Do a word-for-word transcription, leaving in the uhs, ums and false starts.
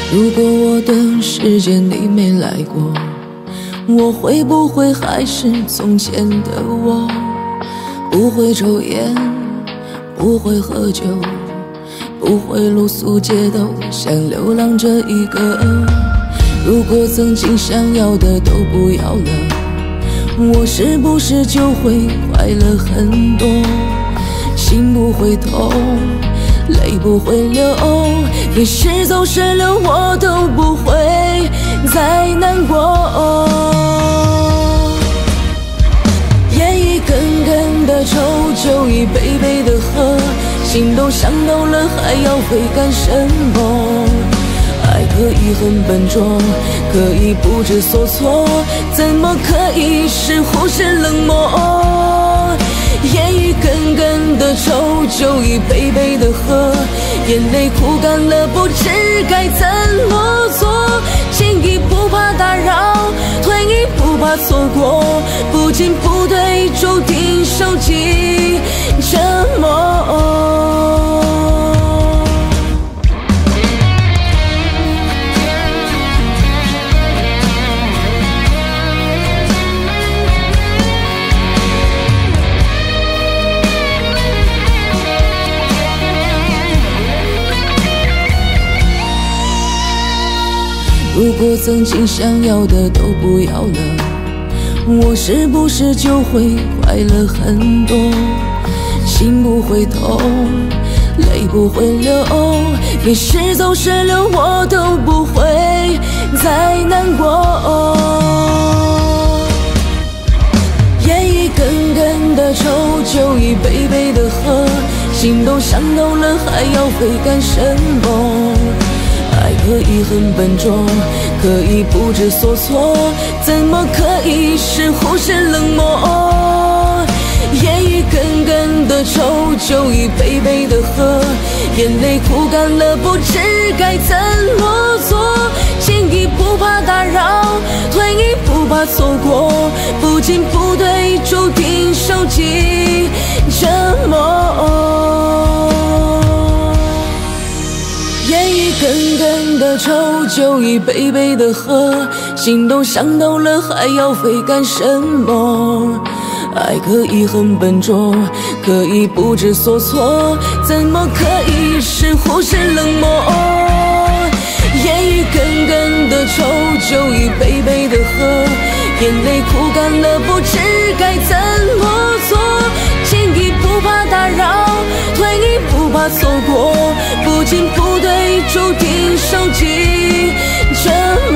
如果我的世界你没来过，我会不会还是从前的我？不会抽烟，不会喝酒，不会露宿街头，像流浪着一个。如果曾经想要的都不要了，我是不是就会快乐很多？心不会痛，泪不会流，你是走是留我都不会再难过。烟一根根的抽，酒一杯杯的喝，心都伤透了还要回干什么？爱可以很笨拙，可以不知所措，怎么可以是忽视冷漠？烟一根根的抽，酒一杯杯的喝，眼泪哭干了，不知该怎么做。进一步怕打扰，退一步怕错过，不进不退，注定受尽折磨。如果曾经想要的都不要了，我是不是就会快乐很多？心不会痛，泪不会流，你是走是留我都不会再难过。烟一根根的抽，酒一杯杯的喝，心都伤透了还要回干什么？爱可以很笨拙，可以不知所措，怎么可以是忽视冷漠？烟一根根的抽，酒一杯杯的喝，眼泪哭干了，不知该怎么做。进一步怕打扰，退一步怕错过，不进不退，注定受尽折磨。烟一根根的抽，酒一杯杯的喝，心都伤透了还要非干什么？爱可以很笨拙，可以不知所措，怎么可以是忽视冷漠？烟一根根的抽，酒一杯杯的喝，眼泪哭干了，不知该怎么做。进一步怕打扰，退一步怕错过，不进不退，注定受尽折磨。